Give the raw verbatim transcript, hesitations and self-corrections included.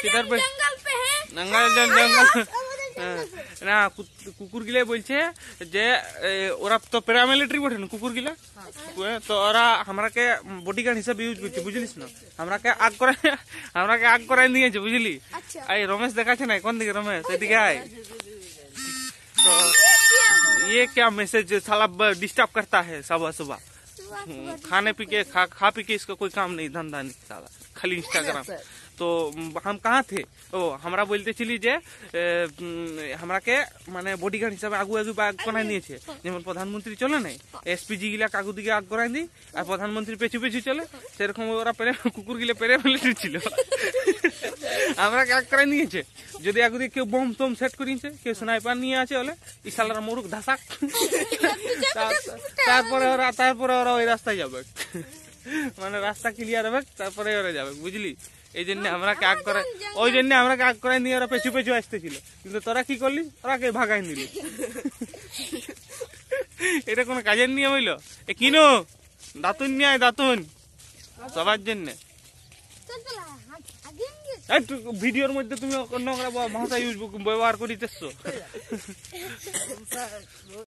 किधर पे जंगल पे है जंगल जंगल ना कुकुर गिले बोलছে যে ওরা তো প্যারামিলিটারি বটে না কুকুর গিলা তো ওরা আমরাকে বডিগার্ড হিসেবে ইউজ করছে বুঝলিস না আমরাকে আগ করে আমরাকে আগ করে দিয়েছে বুঝলি এই রমেশ দেখাচ্ছে না কোন দিকে রমেশ এদিকে আয় तो ये क्या मैसेज साला डिस्टर्ब करता है सुबह सुबह खाने पी के खा खा पी के इसका कोई काम नहीं धंधा नहीं साला खाली इंस्टाग्राम तो हम कहाँ थे ओ हमरा बोलते चली जे हमरा के माने बॉडीगार्ड हिसाब आगु आगु आग बनाई दिए जेमन प्रधानमंत्री चले ना एसपीजी गिला कागु दिके आग कराई दी और प्रधानमंत्री पेছু पेছু चले সেরকম ওরা পেরে কুকুর গিলে পেরে মিলিটারি ছিল আমরা কে আগ করাই নিয়েছে যদি আগু দিয়ে কেউ বম টম সেট করিছে কেউ স্নাইপার নিয়ে আছে বলে ই শালার মুরুক ধাসাক তারপরে ওরা তারপরে ওরা ওই রাস্তায় যাবে মানে রাস্তা ক্লিয়ার হবে তারপরে ওরা যাবে বুঝলি এই জন্য আমরা কাক করে ওই জন্য আমরা কাক করে নিয়ে ওরা পেছু পেছু আসতেছিল কিন্তু তোরা কি করলি ওরা কে ভাগাই দিলি এটা কোনো কাজের নিয়ম হইলো এ কিনো দাতুন নিয়ে আয় দাতুন সবার জন্য ভিডিওর মধ্যে তুমি নোংরা ভাষা ইউজ ব্যবহার করিতেছো